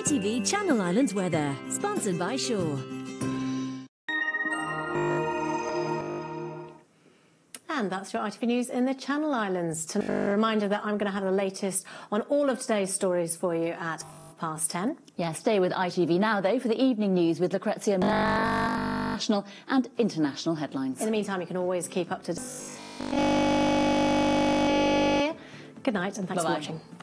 ITV Channel Islands weather, sponsored by Shaw. And that's your ITV News in the Channel Islands. A reminder that I'm going to have the latest on all of today's stories for you at 10:30. Yeah, stay with ITV now, though, for the evening news with Lucrezia, national and international headlines. In the meantime, you can always keep up to date. Good night and thanks for watching.